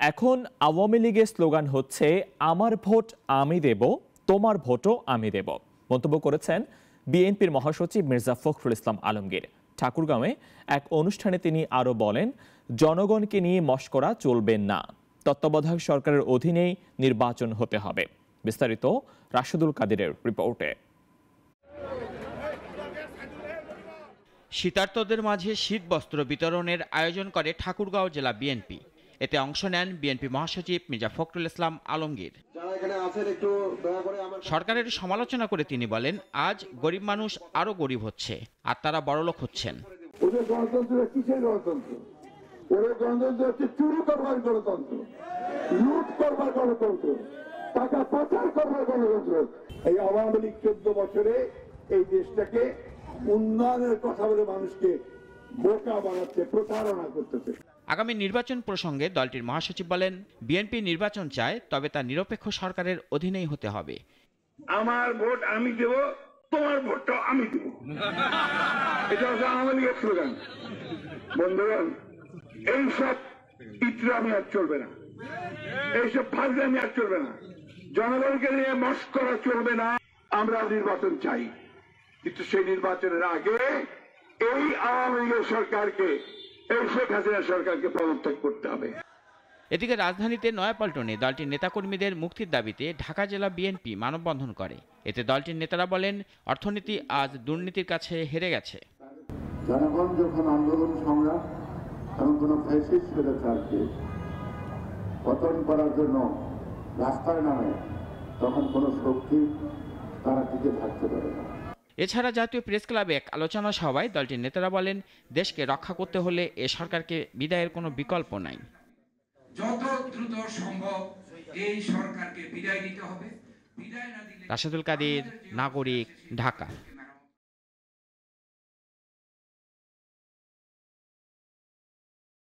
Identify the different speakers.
Speaker 1: এখন আওয়ামী লীগের স্লোগান হচ্ছে আমার ভোট আমি দেব, তোমার ভোটও আমি দেব। মন্তব্য করেছেন বিএনপির মহাসচিব মির্জা ফখরুল ইসলাম আলমগীর। ঠাকুরগাঁওয়ে এক অনুষ্ঠানে তিনি আরও বলেন, জনগণকে নিয়ে মশকরা চলবে না, তত্ত্বাবধায়ক সরকারের অধীনেই নির্বাচন হতে হবে। বিস্তারিত রাশেদুল কাদিরের রিপোর্টে।
Speaker 2: শীতার্তদের মাঝে শীত বস্ত্র বিতরণের আয়োজন করে ঠাকুরগাঁও জেলা বিএনপি। এতে অংশ নেন বিএনপি মহাসচিব মির্জা ফখরুল ইসলাম আলমগীর। সরকারের সমালোচনা করে তিনি বলেন, আজ গরিব মানুষ আরো গরিব হচ্ছে আর তারা বড়লোক হচ্ছেন।
Speaker 3: এই আওয়ামী লীগ 14 বছরে এই দেশটাকে উন্নয়নের কথা বলে মানুষকে বোকা বানাচ্ছে, প্রতারণা করতেছে।
Speaker 2: আগামী নির্বাচন প্রসঙ্গে দলটির মহাসচিব বলেন, বিএনপি নির্বাচন চায়, তবে তা নিরপেক্ষ সরকারের অধীনেই হতে হবে।
Speaker 3: আমার ভোট আমি দেব, তোমার ভোটটা আমি দেব, এটা হচ্ছে আওয়ামী লীগের স্লোগান। বন্ধুগণ, এইসব ইতরামি আর চলবে না, এইসব ফাজলামি আর চলবে না, জনগণকে নিয়ে মশকরা চলবে না। আমরা নির্বাচন চাই, কিন্তু সেই নির্বাচনের আগে এই আওয়ামী লীগের সরকারকে, এই শেখ হাসিনা সরকারকে পদত্যাগ করতে হবে।
Speaker 2: এদিকে রাজধানীতে নয়াপল্টনে দলটির নেতাকর্মীদের মুক্তির দাবিতে ঢাকা জেলা বিএনপি মানববন্ধন করে। এতে দলটির নেতারা বলেন, অর্থনীতি আজ দুর্নীতির কাছে হেরে গেছে।
Speaker 3: জনগণ যখন আন্দোলন সংগ্রাম এবং কোন ফ্যাসিস্ট স্বৈরাচারকে পতন করার জন্য রাস্তায় নামে, তখন কোন শক্তি তারা টিকে থাকতে পারে না।
Speaker 2: এছাড়া জাতীয় প্রেস ক্লাবে এক আলোচনা সভায় দলটির নেতারা বলেন, দেশকে রক্ষা করতে হলে এ সরকারকে বিদায়ের কোনো বিকল্প নাই।
Speaker 4: যত দ্রুত সম্ভব এই সরকারকে বিদায় দিতে হবে।
Speaker 2: রাশেদুল কাদির, নাগরিক, ঢাকা।